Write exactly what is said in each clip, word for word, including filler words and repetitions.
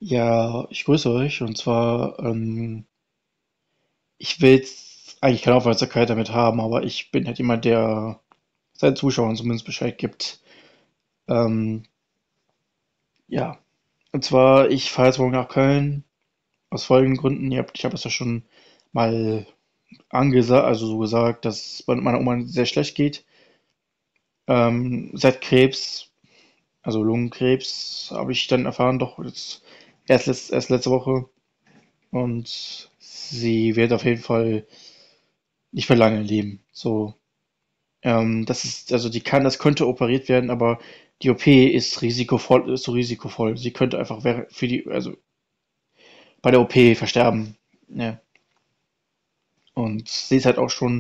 Ja, ich grüße euch. Und zwar, ähm, ich will jetzt eigentlich keine Aufmerksamkeit damit haben, aber ich bin halt jemand, der seinen Zuschauern zumindest Bescheid gibt. Ähm, ja, und zwar, ich fahre jetzt morgen nach Köln aus folgenden Gründen. Ihr habt, ich habe es ja schon mal angesagt, also so gesagt, dass es bei meiner Oma sehr schlecht geht. Ähm, sie hat Krebs, also Lungenkrebs, habe ich dann erfahren, doch jetzt erst, letzt, erst letzte Woche. Und sie wird auf jeden Fall nicht mehr lange leben. So, ähm, das ist, also die kann, das könnte operiert werden, aber die O P ist risikovoll, ist so risikovoll. Sie könnte einfach wäre- für die, also bei der O P versterben. Ja. Und sie ist halt auch schon,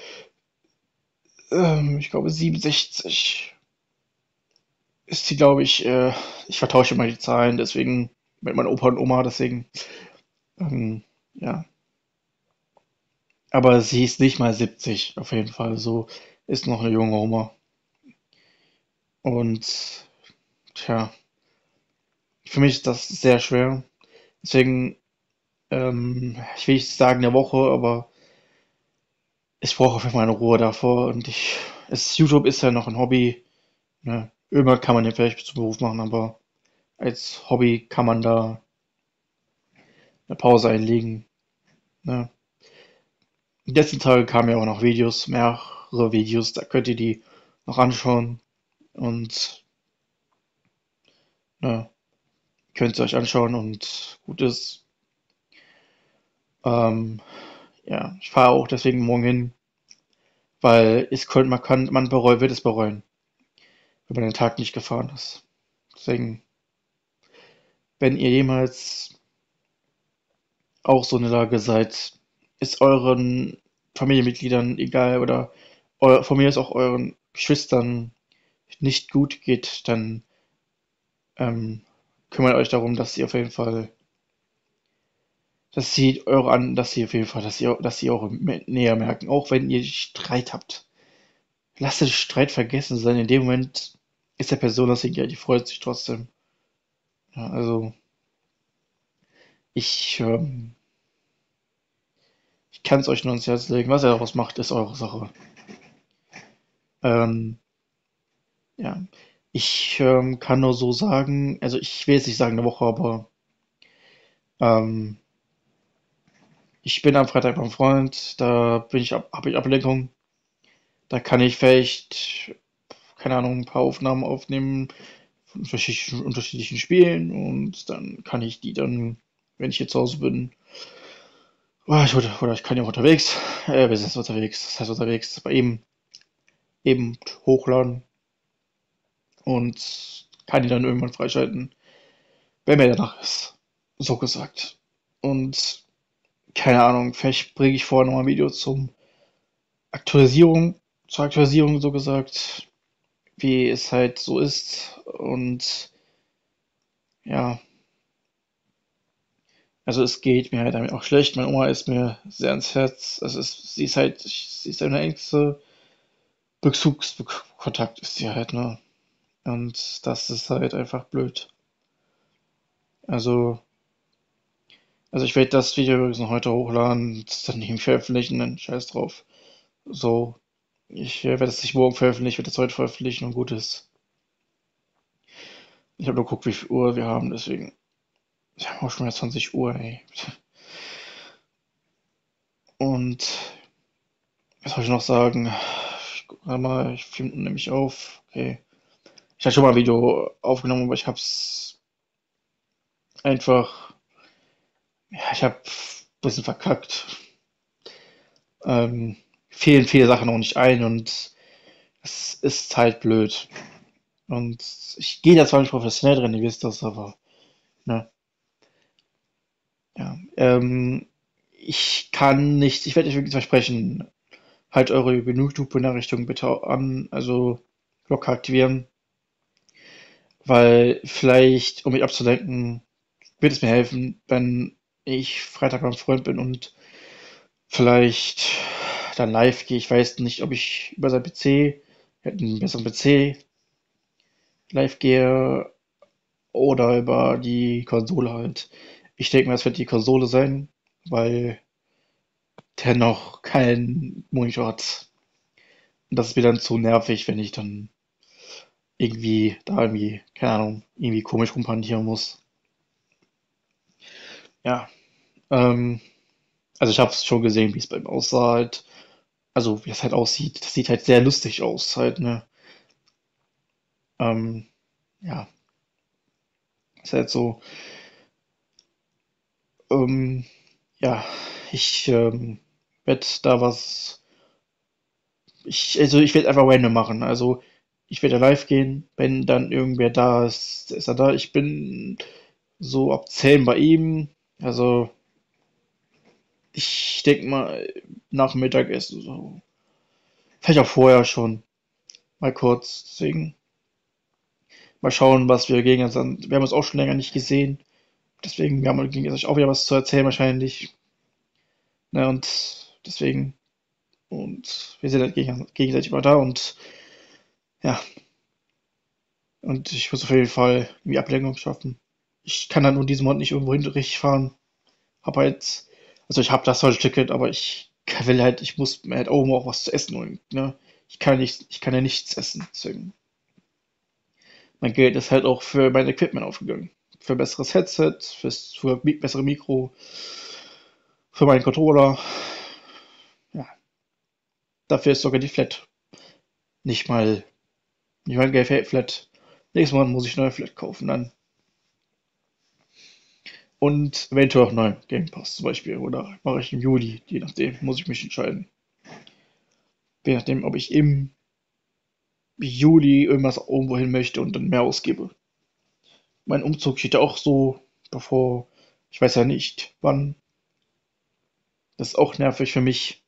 ähm, ich glaube, siebenundsechzig ist sie, glaube ich, äh, ich vertausche immer die Zahlen, deswegen mit meiner Opa und Oma, deswegen, ähm, ja. Aber sie ist nicht mal siebzig, auf jeden Fall. So ist noch eine junge Oma. Und, tja, für mich ist das sehr schwer. Deswegen, ähm, ich will nicht sagen eine Woche, aber ich brauche auf jeden Fall eine Ruhe davor. Und ich, es, YouTube ist ja noch ein Hobby. Ne? Irgendwann kann man den vielleicht zum Beruf machen, aber als Hobby kann man da eine Pause einlegen. Ne? Die letzten Tage kamen ja auch noch Videos, mehrere Videos, da könnt ihr die noch anschauen und ne, könnt ihr euch anschauen und gut ist. Ähm, ja, ich fahre auch deswegen morgen hin, weil es könnte, man kann, man bereut, wird es bereuen, wenn man den Tag nicht gefahren ist. Deswegen, wenn ihr jemals auch so in der Lage seid, ist euren Familienmitgliedern egal oder eu, von mir ist auch euren Geschwistern nicht gut geht, dann ähm, kümmert euch darum, dass sie auf jeden Fall, dass sie eure an, dass sie auf jeden Fall, dass sie, dass sie eure näher merken, auch wenn ihr Streit habt. Lasst den Streit vergessen sein. In dem Moment ist der Person das egal, die freut sich trotzdem. Ja, also ich, ähm, ich kann es euch nur ans Herz legen. Was ihr daraus macht, ist eure Sache. Ähm, ja, ich ähm, kann nur so sagen, also ich will jetzt nicht sagen eine Woche, aber ähm, ich bin am Freitag beim Freund, da bin ich, ab- habe ich Ablenkung. Da kann ich vielleicht, keine Ahnung, ein paar Aufnahmen aufnehmen von unterschiedlichen, unterschiedlichen Spielen und dann kann ich die dann, wenn ich jetzt zu Hause bin, oh, ich, oder, oder ich kann ja auch unterwegs, äh, wir sind unterwegs, das heißt unterwegs, bei ihm eben hochladen und kann die dann irgendwann freischalten, wenn mir danach ist. So gesagt. Und keine Ahnung, vielleicht bringe ich vorher noch ein Video zum Aktualisierung, zur Aktualisierung so gesagt, wie es halt so ist. Und ja, also es geht mir halt damit auch schlecht. Meine Oma ist mir sehr ans Herz. Es ist, sie ist halt, sie ist eine engste Bezugskontakt ist sie halt, ne? Und das ist halt einfach blöd. Also, also ich werde das Video übrigens noch heute hochladen, das dann nicht veröffentlichen, dann scheiß drauf. So, ich äh, werde es nicht morgen veröffentlichen, ich werde es heute veröffentlichen und gut ist. Ich habe nur geguckt, wie viel Uhr wir haben, deswegen. Wir haben auch schon wieder zwanzig Uhr, ey. Und was soll ich noch sagen? Ich guck grad mal, ich filme nämlich auf. Okay. Ich hatte schon mal ein Video aufgenommen, aber ich hab's einfach. Ja, ich hab ein bisschen verkackt. Ähm, fehlen viele Sachen noch nicht ein und es ist halt blöd. Und ich gehe da zwar nicht professionell drin, ihr wisst das, aber ne, ja. Ähm, ich kann nicht, ich werde euch wirklich versprechen, halt eure YouTube-Benachrichtigungen bitte an, also Glocke aktivieren, weil vielleicht, um mich abzulenken, wird es mir helfen, wenn ich Freitag beim Freund bin und vielleicht dann live gehe. Ich weiß nicht, ob ich über sein P C, er hat einen besseren P C, live gehe oder über die Konsole halt. Ich denke mal, es wird die Konsole sein, weil der noch keinen Monitor hat. Und das ist mir dann zu nervig, wenn ich dann irgendwie da irgendwie, keine Ahnung, irgendwie komisch rumhantieren muss. Ja, ähm, also ich habe es schon gesehen, wie es beim aussah halt. Also wie es halt aussieht. Das sieht halt sehr lustig aus halt, ne? Ähm, ja, ist halt so. Ähm, ja, ich ähm, werde da was. Ich, also ich werde einfach random machen. Also ich werde live gehen. Wenn dann irgendwer da ist, ist er da. Ich bin so ab zehn bei ihm. Also ich denke mal nach Mittagessen so. Vielleicht auch vorher schon. Mal kurz. Deswegen mal schauen, was wir gegen uns an. Wir haben uns auch schon länger nicht gesehen. Deswegen, wir haben gegenseitig auch wieder was zu erzählen wahrscheinlich. Ne, und deswegen. Und wir sind halt gegen, gegenseitig immer da und ja, und ich muss auf jeden Fall irgendwie Ablenkung schaffen. Ich kann dann nur diesen Monat nicht irgendwo hin richtig fahren. Hab halt, also ich habe das heute Ticket, aber ich will halt, ich muss mir halt oben auch was zu essen holen, ne? Ich kann nicht, ich kann ja nichts essen, deswegen. Mein Geld ist halt auch für mein Equipment aufgegangen. Für besseres Headset, fürs, für mi- bessere Mikro, für meinen Controller. Ja, dafür ist sogar die Flat nicht mal, nicht mal Geld Flat. Nächstes Mal muss ich neue Flat kaufen dann. Und eventuell auch neuen Game Pass zum Beispiel. Oder mache ich im Juli, je nachdem, muss ich mich entscheiden. Je nachdem, ob ich im Juli irgendwas irgendwo hin möchte und dann mehr ausgebe. Mein Umzug steht ja auch so bevor. Ich weiß ja nicht, wann. Das ist auch nervig für mich.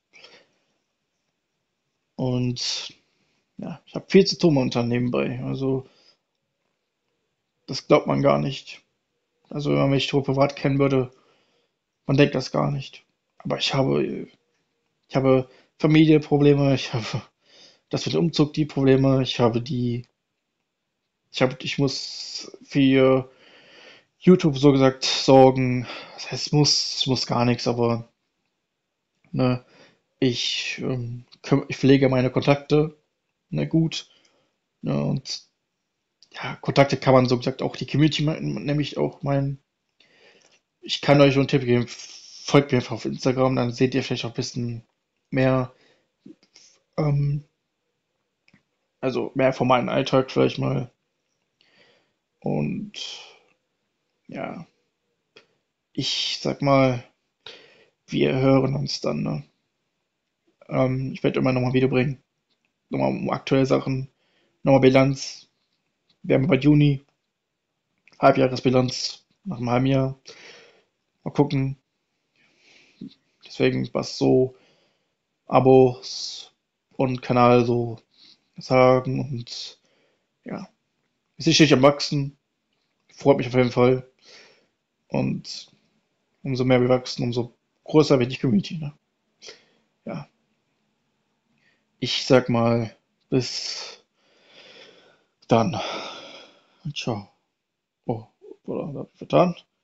Und ja, ich habe viel zu tun momentan nebenbei. Also, das glaubt man gar nicht. Also, wenn man mich so privat kennen würde, man denkt das gar nicht. Aber ich habe, ich habe Familienprobleme, ich habe das mit dem Umzug die Probleme, ich habe die, ich habe, ich muss für YouTube so gesagt sorgen. Das heißt, muss, muss gar nichts, aber ne, ich, ähm, küm- ich pflege meine Kontakte, ne, gut. Ne, und ja, Kontakte kann man so gesagt auch die Community mein- nämlich auch meinen. Ich kann euch nur einen Tipp geben, folgt mir einfach auf Instagram, dann seht ihr vielleicht auch ein bisschen mehr, ähm, also mehr von meinem Alltag vielleicht mal. Und ja, ich sag mal, wir hören uns dann, ne? Ähm, ich werde immer nochmal ein Video bringen. Nochmal um aktuelle Sachen. Nochmal Bilanz. Wir haben bald Juni. Halbjahresbilanz nach einem halben Jahr. Mal gucken. Deswegen, was so Abos und Kanal so sagen. Und ja, es ist stetig am Wachsen. Freut mich auf jeden Fall. Und umso mehr wir wachsen, umso größer wird die Community. Ne? Ja, ich sag mal, bis dann. Ciao. Oh, oder, vertan?